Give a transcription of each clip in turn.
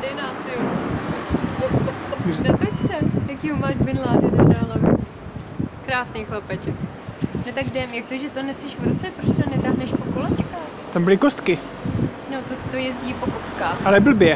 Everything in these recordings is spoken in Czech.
stejná, ty jo. Natoč se, jakýho máš Bin Ládena na hlavě. Krásný chlapeček. No tak jdem, jak to, že to neseš v ruce, proč to netáhneš po kolečkách? Tam byly kostky. No to jezdí po kostkách. Ale blbě.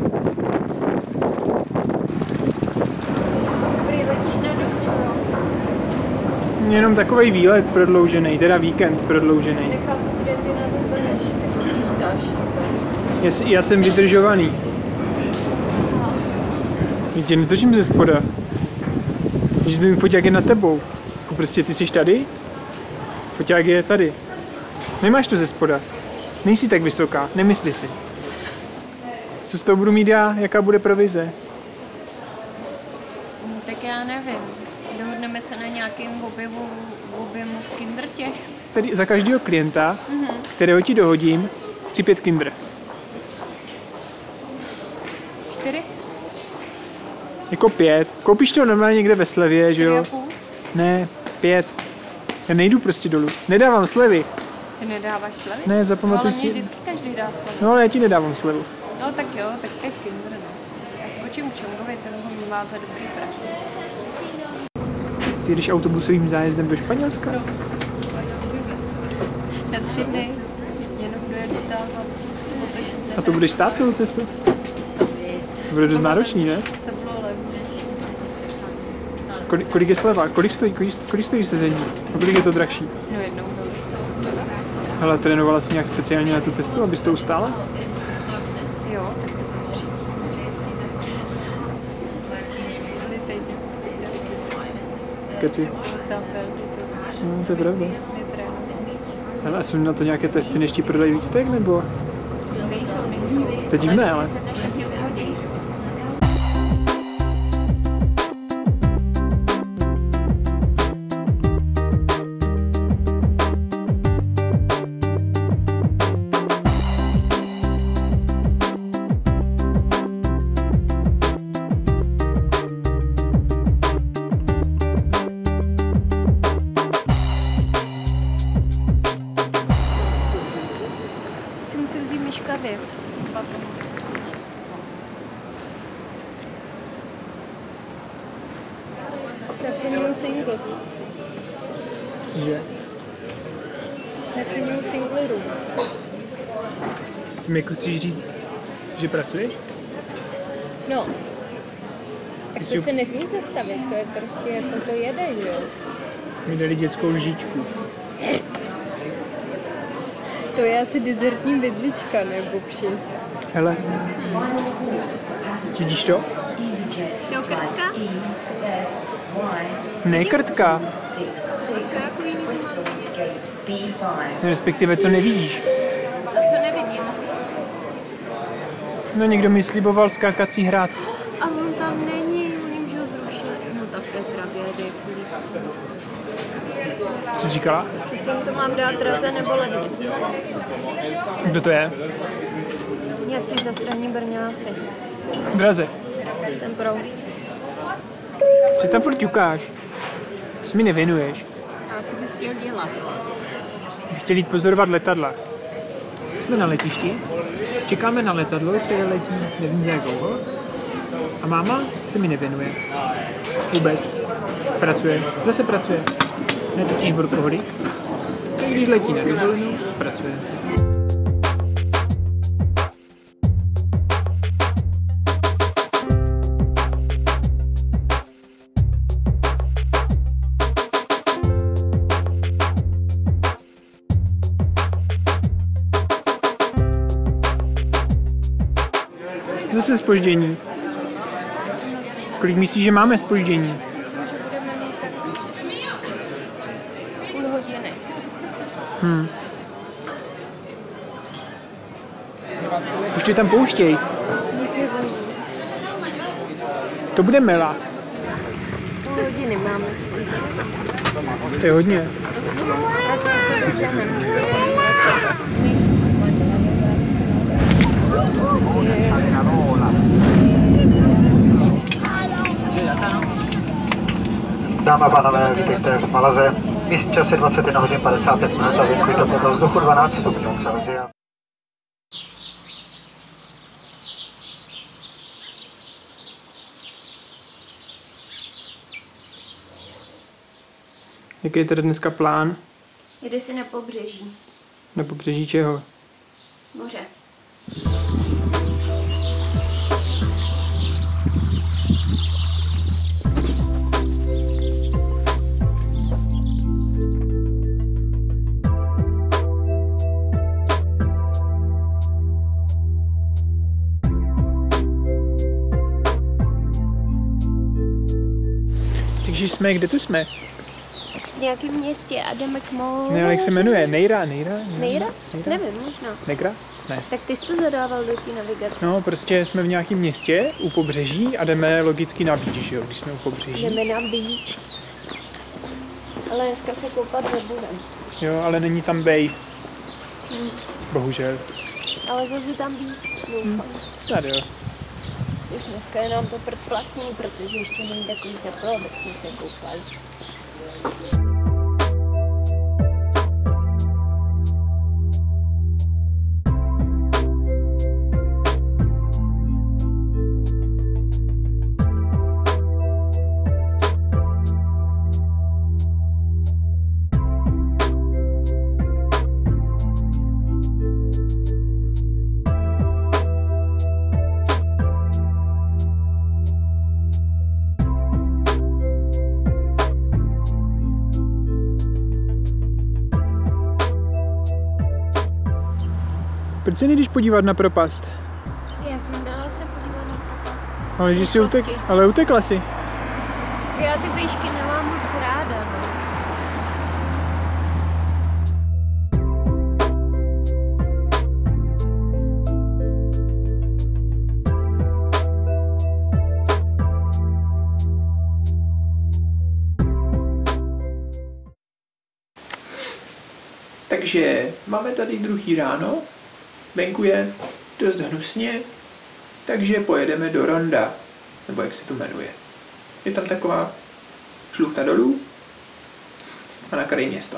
Dobrý, letíš na Dubču, jo? Jenom takovej výlet prodloužený, teda víkend prodloužený. Nechápu, kde ty na to budeš, tak lítáš. Já jsem vydržovaný. Já tě netočím ze spoda. Že ten foťák je nad tebou. Jako prostě ty jsi tady, foťák je tady. Nemáš to ze spoda. Nejsi tak vysoká, nemysli si. Co z toho budu mít já, jaká bude provize? Tak já nevím. Dohodneme se na nějakém objemu v Kindertě. Tady za každého klienta, kterého ti dohodím, chci 5 kinder. 4? Jako 5. Koupíš to normálně někde ve slevě, že jo? 4,5? Ne, 5. Já nejdu prostě dolů. Nedávám slevy. Ty nedáváš slevy? Ne, zapamatuj si. Ale si. vždycky každý dá slevy. No ale já ti nedávám slevu. No tak jo, tak 5 Kinder, no. Já skočím k Čongovi, ten ho má za dobrý pražky. Ty jdeš autobusovým zájezdem do Španělska? No. Na 3 dny. Jenom dojedu tam a si otočím. A to budeš stát celou cestu? To bude dost náročný, ne? To bylo levnější. Kolik je sleva? Kolik stojí sezení? A kolik je to drahší? No jednou bylo. Hele, trénovala jsi nějak speciálně na tu cestu, abys to ustála? Jo, tak Keci. No, to je pravda. Hele, a jsou na to nějaké testy, než ti prodají lístek, nebo? Nejsou. To je divné, ale. Musím vzít Myška věc z balkonu. Naceňuju singl. Cože? Naceňuju singleru. Ty mi jako chceš říct, že pracuješ? No. Tak to se nesmí zastavit, to je prostě jako to jede, že jo? Mi dali dětskou lžičku. To je asi dezertní vidlička, nebo pši. Hele. Vidíš to? Jo, krtka? Ne krtka. Respektive, co nevidíš? A co nevidím? No někdo mi sliboval skákací hrad. A on tam není, oni můžou zrušit. No tak to je tragédie. Co jsi říkala? Jestli jim to mám dát draze nebo ledny. Kdo to je? Nějací zasraní Brňáci. Draze. Jsem pro. Co tam furt ťukáš? Co mi nevěnuješ? A co bys chtěl dělat? Bych chtěl jít pozorovat letadla. Jsme na letišti, čekáme na letadlo, které letí nevím za jak dlouho. A máma se mi nevěnuje. Vůbec. Pracuje. Zase pracuje. Ne totiž workoholik. I když letí na dovolenou, pracuje. Zase zpoždění. Kolik myslíš, že máme zpoždění? Myslím, že budeme mít tak půl hodiny. Už tě tam pouštěj. To bude mela. Půl hodiny máme zpoždění. To je hodně. Tak něco doženeme. Dámy a pánové, vítejte v Malaze. Místní čas je 21 hodin 55 minut a venku je to podle vzduchu 12 stupňů Celsia. Jaký je teda dneska plán? Jede si na pobřeží. Na pobřeží čeho? Moře. Takže jsme, kde tu jsme? V nějakém městě a jdeme k moři. Ne, jak se jmenuje? Neira? Nejra? Nevím, možná. Negra? Ne. Tak ty jsi to zadával do té navigace. No, prostě jsme v nějakém městě u pobřeží a jdeme logicky na beach, že jo, když jsme u pobřeží. Jdeme na beach. Ale dneska se koupat nebudem. Jo, ale není tam bay. Bohužel. Ale zase tam beach. Doufám. Tady jo. Už dneska je nám to předplatný, protože ještě není takový teplo, aby jsme se koupali. Proč se nejdeš podívat na propast? Já jsem dala se podívat na propast. Ale že jsi ale utekla si. Já ty výšky nemám moc ráda, no. Takže máme tady druhý ráno, venku je dost hnusně, takže pojedeme do Ronda, nebo jak se to jmenuje. Je tam taková šluchta dolů a na kraji města.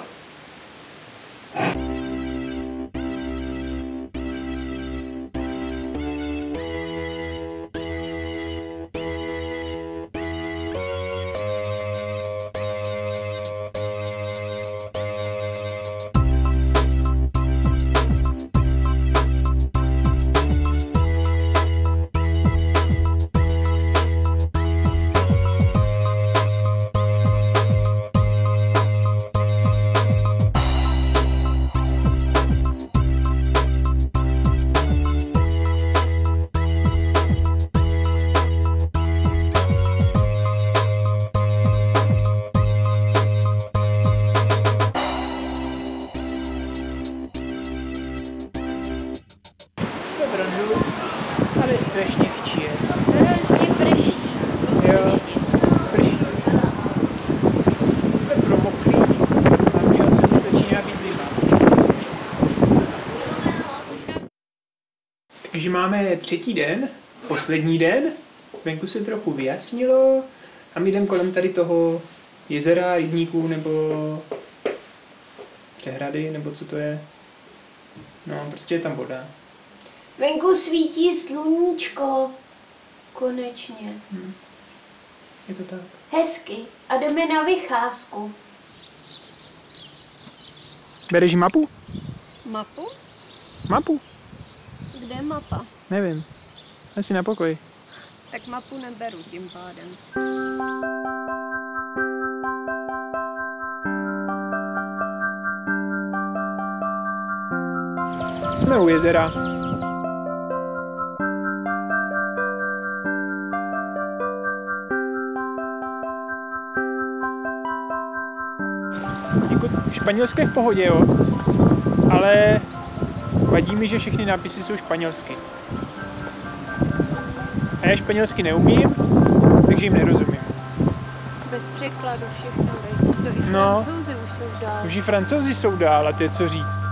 Ale strašně chčije. Hrozně prší. Jo, prší. Jsme promoklí a mě osobně začíná být zima. Takže máme třetí den, poslední den. Venku se trochu vyjasnilo a my jdeme kolem tady toho jezera, rybníků nebo přehrady, nebo co to je. No, prostě je tam voda. Venku svítí sluníčko. Konečně. Je to tak. Hezky. A jdeme na vycházku. Bereš mapu? Mapu? Mapu? Kde je mapa? Nevím. Asi na pokoji. Tak mapu neberu tím pádem. Jsme u jezera. Jako španělské v pohodě, jo. Ale vadí mi, že všechny nápisy jsou španělsky. A já španělsky neumím, takže jim nerozumím. Bez překladu všechno, veď. To i Francouzi už jsou dál. Už i Francouzi jsou dál, a to je co říct.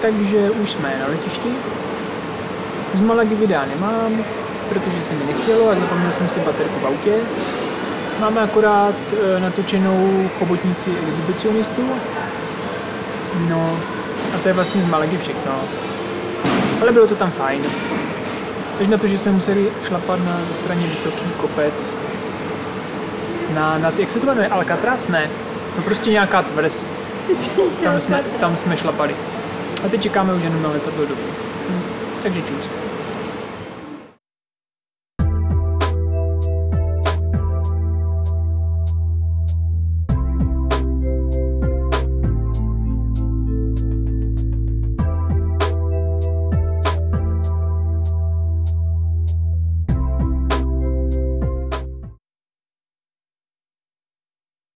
takže už jsme na letišti. Z Malagy videa nemám, protože se mi nechtělo a zapomněl jsem si baterku v autě. Máme akorát natočenou chobotnici exhibicionistů. No a to je vlastně z Malagy všechno. Ale bylo to tam fajn. Až na to, že jsme museli šlapat na zasraně vysoký kopec. Na jak se to jmenuje? Alcatraz? Ne. No prostě nějaká tvrz. Tam jsme šlapali. A teď čekáme už jenom na letadlo domů. Takže čus.